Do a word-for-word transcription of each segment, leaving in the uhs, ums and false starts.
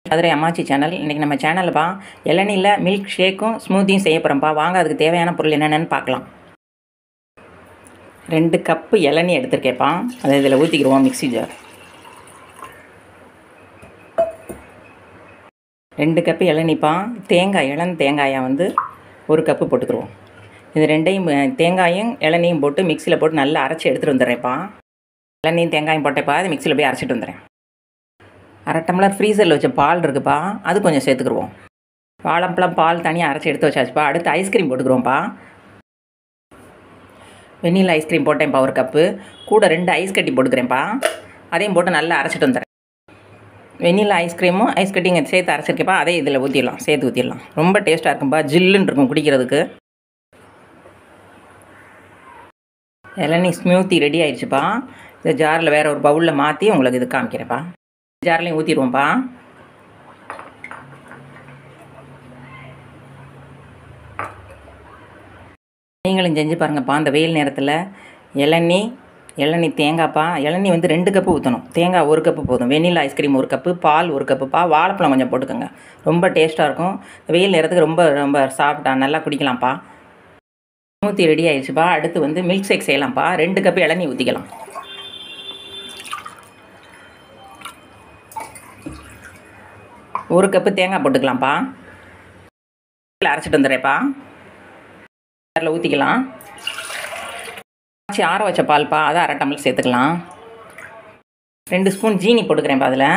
மதுரை அம்மாச்சி சேனல். இன்றைக்கி நம்ம சேனல்ப்பா இளநீல மில்க் ஷேக்கும் ஸ்மூத்தியும் செய்ய போகிறோம்ப்பா. வாங்க அதுக்கு தேவையான பொருள் என்னென்னு பார்க்கலாம். ரெண்டு கப்பு இளநீ எடுத்துருக்கேன்ப்பா. அதை இதில் ஊற்றிக்கிடுவோம். மிக்ஸி ஜார் ரெண்டு கப்பு இளநீப்பா. தேங்காய் இளம் தேங்காயை வந்து ஒரு கப்பு போட்டுக்கிடுவோம். இது ரெண்டையும் தேங்காயும் இளநியும் போட்டு மிக்சியில் போட்டு நல்லா அரைச்சி எடுத்துகிட்டு வந்துடுறேன்ப்பா. இளநியும் தேங்காயும் போட்டேப்பா. அது மிக்சியில் போய் அரைச்சிட்டு வந்துடுறேன். அரை டம்ளர் ஃப்ரீசரில் வச்ச பால் இருக்குப்பா, அது கொஞ்சம் சேர்த்துக்குருவோம். வாழைப்பழம் பால் தனியாக அரைச்சி எடுத்து வச்சாச்சுப்பா. அடுத்து ஐஸ்கிரீம் போட்டுக்குருவோம்ப்பா. வெண்ணிலா ஐஸ்கிரீம் போட்டேன்ப்பா ஒரு கப்பு. கூட ரெண்டு ஐஸ் கட்டி போட்டுக்கிறேன்ப்பா. அதையும் போட்டு நல்லா அரைச்சிட்டு வந்துடுறேன். வெண்ணிலா ஐஸ்கிரீமும் ஐஸ் கட்டிங்க சேர்த்து அரைச்சிருக்கேப்பா. அதே இதில் ஊற்றிடலாம், சேர்த்து ஊற்றிடலாம். ரொம்ப டேஸ்ட்டாக இருக்கும்ப்பா. ஜில்லுன்னு இருக்கும் குடிக்கிறதுக்கு. இளநீ ஸ்மூத்தி ரெடி ஆயிடுச்சுப்பா. இந்த ஜாரில் வேறு ஒரு பவுலில் மாற்றி உங்களுக்கு இது காமிக்கிறேன்ப்பா. ஜார்லையும் ஊற்றிடுவோம்ப்பா. நீங்களும் செஞ்சு பாருங்கப்பா. அந்த வெயில் நேரத்தில் இளநீ இளநீ தேங்காய்ப்பா. இளநீ வந்து ரெண்டு கப்பு ஊற்றணும். தேங்காய் ஒரு கப்பு போதும். வெண்ணிலா ஐஸ்கிரீம் ஒரு கப்பு, பால் ஒரு கப்புப்பா. வாழைப்பழம் கொஞ்சம் போட்டுக்கோங்க. ரொம்ப டேஸ்ட்டாக இருக்கும். வெயில் நேரத்துக்கு ரொம்ப ரொம்ப சாப்பிட்டா நல்லா குடிக்கலாம்ப்பா. Smoothie ready ஆயிடுச்சுப்பா. அடுத்து வந்து மில்க் ஷேக் செய்யலாம்ப்பா. ரெண்டு கப்பு இளநீ ஊற்றிக்கலாம். ஒரு கப்பு தேங்காய் போட்டுக்கலாம்ப்பா. அரைச்சிட்டு வந்துடுறேன்ப்பா. அதில் ஊற்றிக்கலாம். ஆற வச்ச பால்ப்பா, அதை அரை டம்ளர் சேர்த்துக்கலாம். ரெண்டு ஸ்பூன் ஜீனி போட்டுக்கிறேன்ப்பா. அதில்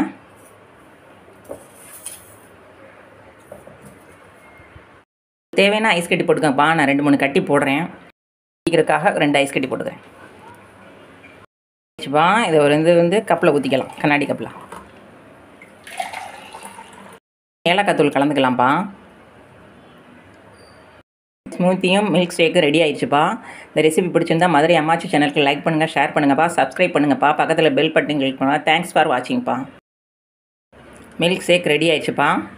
தேவையான ஐஸ் கட்டி போட்டுக்கோங்கப்பா. நான் ரெண்டு மூணு கட்டி போடுறேன். குடிக்கிறதுக்காக ரெண்டு ஐஸ் கட்டி போட்டுக்கிறேன். இதை ஒரு இது வந்து கப்பில் ஊற்றிக்கலாம். கண்ணாடி கப்பில் ஏலக்காய் தூள் கலந்துக்கலாம்ப்பா. ஸ்மூத்தியும் மில்க் ஷேக்கும் ரெடி ஆயிடுச்சுப்பா. இந்த ரெசிபி பிடிச்சிருந்தா மதுரை அம்மாச்சி சேனலுக்கு லைக் பண்ணுங்கள், ஷேர் பண்ணுங்கப்பா, சப்ஸ்கிரைப் பண்ணுங்கப்பா. பக்கத்தில் பெல் பட்டன் கிளிக் பண்ணுங்கள். தேங்க்ஸ் ஃபார் வாட்சிங்ப்பா. Milk shake ready ஆயிடுச்சுப்பா.